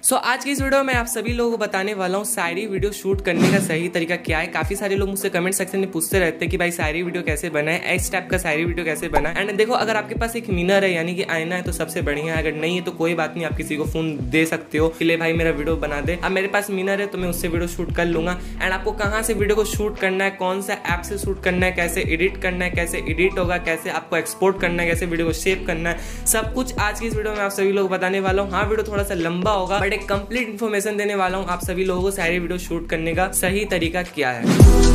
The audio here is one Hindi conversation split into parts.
सो आज की इस वीडियो में आप सभी लोगों को बताने वाला हूँ शायरी वीडियो शूट करने का सही तरीका क्या है। काफी सारे लोग मुझसे कमेंट सेक्शन में पूछते रहते हैं कि भाई शायरी वीडियो कैसे बनाए, इस टाइप का शायरी वीडियो कैसे बनाए। एंड देखो, अगर आपके पास एक मिरर है यानी कि आईना है तो सबसे बढ़िया है, अगर नहीं है तो कोई बात नहीं, आप किसी को फोन दे सकते हो कि ले भाई मेरा वीडियो बना दे। अब मेरे पास मिरर है तो मैं उससे वीडियो शूट कर लूंगा। एंड आपको कहाँ से वीडियो को शूट करना है, कौन सा ऐप से शूट करना है, कैसे एडिट करना है, कैसे एडिट होगा, कैसे आपको एक्सपोर्ट करना है, कैसे वीडियो को सेव करना है, सब कुछ आज की इस वीडियो में आप सभी लोग बताने वाला हूँ। हाँ, वीडियो थोड़ा सा लंबा होगा बट एक कंप्लीट इन्फॉर्मेशन देने वाला हूं आप सभी लोगों को शायरी वीडियो शूट करने का सही तरीका क्या है।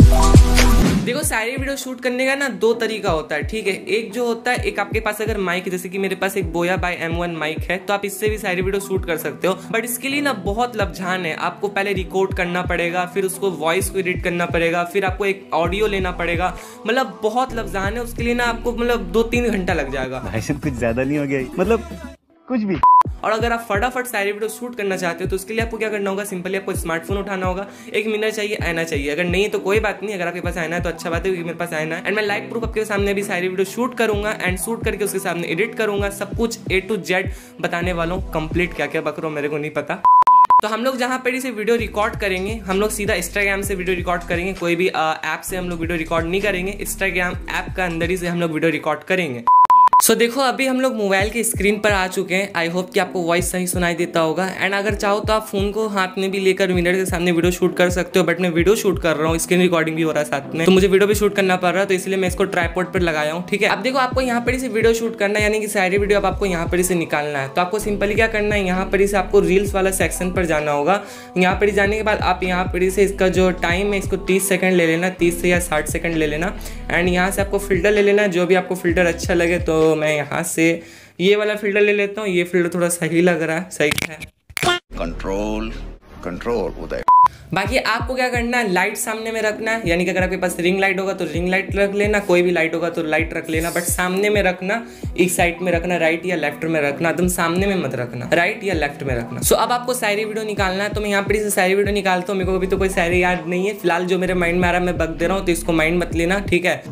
देखो, शायरी वीडियो शूट करने का ना दो तरीका होता है, ठीक है। एक जो होता है, एक आपके पास अगर माइक, जैसे कि मेरे पास एक बोया बाय M1 माइक है तो आप इससे भी शायरी वीडियो शूट कर सकते हो। बट इसके लिए ना बहुत लफ्जान है, आपको पहले रिकॉर्ड करना पड़ेगा, फिर उसको वॉइस को एडिट करना पड़ेगा, फिर आपको एक ऑडियो लेना पड़ेगा, मतलब बहुत लफ्जान है। उसके लिए ना आपको मतलब 2-3 घंटा लग जाएगा। भाई साहब कुछ ज्यादा नहीं हो गया, मतलब कुछ भी। और अगर आप फटाफट शायरी वीडियो शूट करना चाहते हो तो उसके लिए आपको क्या करना होगा, सिंपली आपको स्मार्टफोन उठाना होगा, एक मिरर चाहिए, आईना चाहिए। अगर नहीं तो कोई बात नहीं, अगर आपके पास आईना है तो अच्छा बात है क्योंकि मेरे पास आईना है। एंड मैं लाइव प्रूफ आपके सामने भी शायरी वीडियो शूट करूंगा एंड शूट करके उसके सामने एडिट करूंगा, सब कुछ A to Z बताने वाला हूँ। कंप्लीट क्या क्या बकरो मेरे को नहीं पता। तो हम लोग जहाँ पर इसे वीडियो रिकॉर्ड करेंगे, हम लोग सीधा इंस्टाग्राम से वीडियो रिकॉर्ड करेंगे, कोई भी ऐप से हम लोग वीडियो रिकॉर्ड नहीं करेंगे, इंस्टाग्राम ऐप का अंदर ही से हम लोग वीडियो रिकॉर्ड करेंगे। सो देखो, अभी हम लोग मोबाइल के स्क्रीन पर आ चुके हैं। आई होप कि आपको वॉइस सही सुनाई देता होगा। एंड अगर चाहो तो आप फोन को हाथ में भी लेकर मिरर के सामने वीडियो शूट कर सकते हो। बट मैं वीडियो शूट कर रहा हूँ, स्क्रीन रिकॉर्डिंग भी हो रहा है साथ में, तो मुझे वीडियो भी शूट करना पड़ रहा है, तो इसलिए मैं इसको ट्राइपॉड पर लगाया हूँ, ठीक है। अब देखो, आपको यहाँ पर इसे वीडियो शूट करना है, यानी कि शायरी वीडियो अब आपको यहाँ पर इसे निकालना है। तो आपको सिंपली क्या करना है, यहाँ पर इसे आपको रील्स वाला सेक्शन पर जाना होगा। यहाँ पर जाने के बाद आप यहाँ पर इसे इसका जो टाइम है इसको 30 सेकंड ले लेना, 30 से या 60 सेकंड ले लेना। एंड यहाँ से आपको फिल्टर ले लेना, जो भी आपको फिल्टर अच्छा लगे। तो मैं यहाँ से ये वाला फिल्टर ले लेता हूँ, ये फिल्टर थोड़ा सही लग रहा है, सही है। कंट्रोल उदय। बाकी आपको क्या करना है, लाइट सामने में रखना है, यानी कि अगर आपके पास रिंग लाइट होगा तो रिंग लाइट रख लेना, कोई भी लाइट होगा तो लाइट रख लेना, बट सामने में रखना। एक साइड में रखना, राइट या लेफ्ट में रखना, एकदम सामने में मत रखना, राइट या लेफ्ट में रखना। सो अब आपको शायरी वीडियो निकालना है। तो मैं यहाँ पर इसे शायरी वीडियो निकालता हूँ। मेरे को अभी तो कोई शायरी याद नहीं है फिलहाल, जो मेरे माइंड में आ रहा है मैं बक दे रहा हूँ, तो इसको माइंड मत लेना, ठीक है।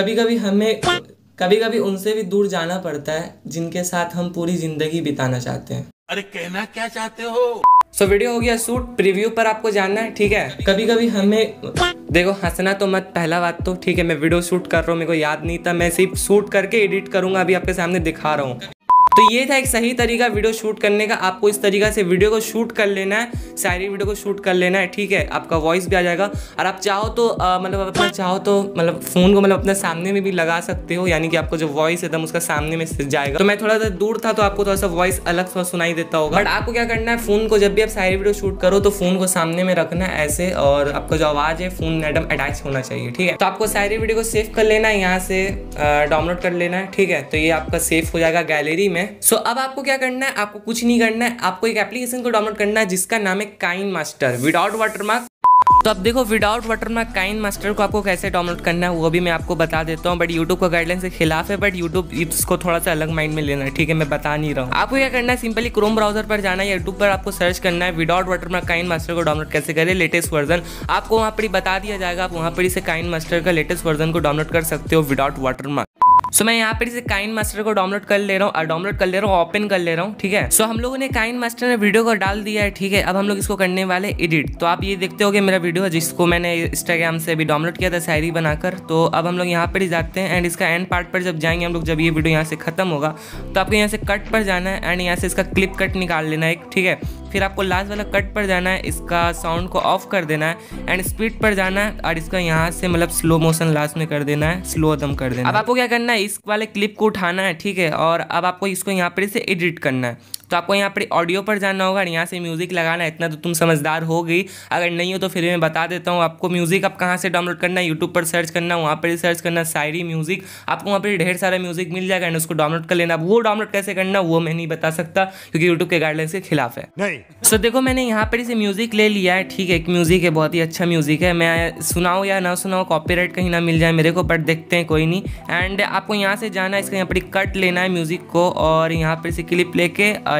कभी कभी उनसे भी दूर जाना पड़ता है जिनके साथ हम पूरी जिंदगी बिताना चाहते हैं। अरे कहना क्या चाहते हो? सो वीडियो हो गया शूट, प्रीव्यू पर आपको जानना है, ठीक है। कभी कभी हमें देखो, हंसना तो मत, पहला बात तो, ठीक है। मैं वीडियो शूट कर रहा हूँ, मेरे को याद नहीं था, मैं सिर्फ शूट करके एडिट करूंगा, अभी आपके सामने दिखा रहा हूँ। तो ये था एक सही तरीका वीडियो शूट करने का। आपको इस तरीका से वीडियो को शूट कर लेना है, शायरी वीडियो को शूट कर लेना है, ठीक है। आपका वॉइस भी आ जाएगा। और आप चाहो तो मतलब अपना चाहो तो मतलब फोन को मतलब अपने सामने में भी लगा सकते हो, यानी कि आपको जो वॉइस है एकदम उसका सामने में जाएगा। तो मैं थोड़ा सा दूर था तो आपको थोड़ा सा वॉइस अलग थोड़ा सुनाई देता होगा। बट आपको क्या करना है, फोन को जब भी आप शायरी वीडियो शूट करो तो फोन को सामने में रखना है ऐसे, और आपका जो आवाज है फोन एकदम अटैच होना चाहिए, ठीक है। तो आपको शायरी वीडियो को सेव कर लेना है, यहाँ से डाउनलोड कर लेना है, ठीक है। तो ये आपका सेव हो जाएगा गैलरी में। सो अब आपको क्या करना है, आपको कुछ नहीं करना है, आपको एक एप्लीकेशन को डाउनलोड करना है जिसका नाम है काइनमास्टर विदाउट वाटरमार्क। तो अब देखो, विदाउट वाटरमार्क काइनमास्टर को आपको कैसे डाउनलोड करना है वो भी मैं आपको बता देता हूँ। बट यूट्यूब का गाइडलाइन के खिलाफ है, बट यूट्यूब इसको थोड़ा सा अलग माइंड में लेना है, ठीक है। मैं बता नहीं रहा हूँ। आपको क्या करना है, सिंपली क्रोम ब्राउजर पर जाना है, यूट्यूब पर आपको सर्च करना है विदाउट वाटरमार्क काइनमास्टर को डाउनलोड कैसे करें, लेटेस्ट वर्जन आपको वहाँ पर ही बता दिया जाएगा। आप वहाँ पर इसे काइनमास्टर का लेटेस्ट वर्जन को डाउनलोड कर सकते हो विदाउट वाटरमार्क। सो मैं यहाँ पर इसे काइनमास्टर को डाउनलोड कर ले रहा हूँ, ओपन कर ले रहा हूँ, ठीक है। सो हम लोगों ने काइनमास्टर में वीडियो को डाल दिया है, ठीक है। अब हम लोग इसको करने वाले एडिट। तो आप ये देखते होगे मेरा वीडियो है जिसको मैंने इंस्टाग्राम से अभी डाउनलोड किया था शायरी बनाकर। तो अब हम लोग यहाँ पर ही जाते हैं एंड इसका एंड पार्ट पर जब जाएंगे हम लोग, जब ये वीडियो यहाँ से खत्म होगा तो आपको यहाँ से कट पर जाना है एंड यहाँ से इसका क्लिप कट निकाल लेना है, ठीक है। फिर आपको लास्ट वाला कट पर जाना है, इसका साउंड को ऑफ कर देना है एंड स्पीड पर जाना है और इसका यहाँ से मतलब स्लो मोशन लास्ट में कर देना है, स्लो दम कर देना है। अब आपको क्या करना है, इस वाले क्लिप को उठाना है, ठीक है। और अब आपको इसको यहाँ पर इसे एडिट करना है। तो आपको यहाँ पर ऑडियो पर जाना होगा और यहाँ से म्यूजिक लगाना है। इतना तो तुम समझदार हो गई, अगर नहीं हो तो फिर मैं बता देता हूँ आपको। म्यूजिक आप कहाँ से डाउनलोड करना है, यूट्यूब पर सर्च करना, वहाँ पर सर्च करना शायरी म्यूजिक, आपको वहाँ पर ढेर सारा म्यूजिक मिल जाएगा एंड उसको डाउनलोड कर लेना। वो डाउनलोड कैसे करना वो मैं नहीं बता सकता क्योंकि यूट्यूब के गाइडलाइंस के खिलाफ है। नहीं। सो देखो, मैंने यहाँ पर इसे म्यूजिक ले लिया है, ठीक है। एक म्यूजिक है, बहुत ही अच्छा म्यूजिक है। मैं सुनाऊँ या ना सुनाऊँ, कॉपीराइट कहीं ना मिल जाए मेरे को, बट देखते हैं, कोई नहीं। एंड आपको यहाँ से जाना है, इसका यहाँ पर कट लेना है म्यूजिक को और यहाँ पर इसे क्लिप लेके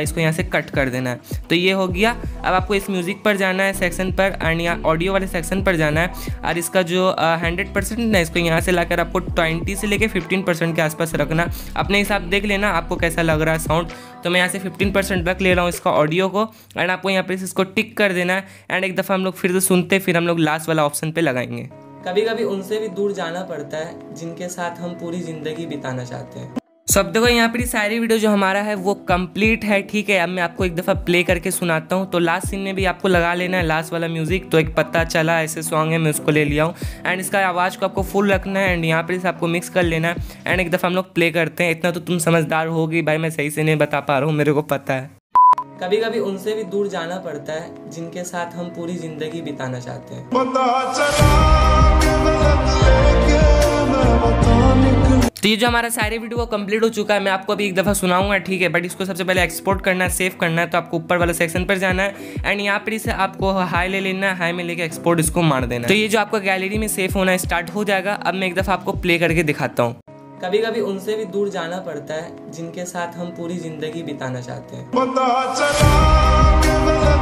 इसको यहाँ से कट कर देना है। तो ये हो गया। अब आपको इस म्यूज़िक पर जाना है सेक्शन पर एंड यहाँ ऑडियो वाले सेक्शन पर जाना है और इसका जो 100% है इसको यहाँ से लाकर आपको 20 से लेके 15% के आसपास रखना। अपने हिसाब देख लेना आपको कैसा लग रहा है साउंड। तो मैं यहाँ से 15% रख ले रहा हूँ इसका ऑडियो को एंड आपको यहाँ पर इसको टिक कर देना है एंड एक दफ़ा हम लोग फिर से सुनते फिर हम लोग लास्ट वाला ऑप्शन पे लगाएंगे। कभी कभी उनसे भी दूर जाना पड़ता है जिनके साथ हम पूरी ज़िंदगी बिताना चाहते हैं। सब देखो यहाँ पर सारी वीडियो जो हमारा है वो कंप्लीट है, ठीक है। अब मैं आपको एक दफ़ा प्ले करके सुनाता हूँ। तो लास्ट सीन में भी आपको लगा लेना है लास्ट वाला म्यूज़िक। तो एक पता चला ऐसे सॉन्ग है, मैं उसको ले लिया हूँ एंड इसका आवाज़ को आपको फुल रखना है एंड यहाँ पर इसे आपको मिक्स कर लेना है एंड एक दफ़ा हम लोग प्ले करते हैं। इतना तो तुम समझदार होगी भाई, मैं सही से नहीं बता पा रहा हूँ, मेरे को पता है। कभी कभी उनसे भी दूर जाना पड़ता है जिनके साथ हम पूरी ज़िंदगी बिताना चाहते हैं। तो ये जो हमारा सारी वीडियो वो कंप्लीट हो चुका है। मैं आपको अभी एक दफ़ा सुनाऊंगा, ठीक है। बट इसको सबसे पहले एक्सपोर्ट करना है, सेव करना है। तो आपको ऊपर वाला सेक्शन पर जाना है एंड यहाँ पर इसे आपको हाई ले लेना है, हाई में लेके एक्सपोर्ट इसको मार देना है। तो ये जो आपका गैलरी में सेव होना स्टार्ट हो जाएगा। अब मैं एक दफ़ा आपको प्ले करके दिखाता हूँ। कभी कभी उनसे भी दूर जाना पड़ता है जिनके साथ हम पूरी ज़िंदगी बिताना चाहते हैं।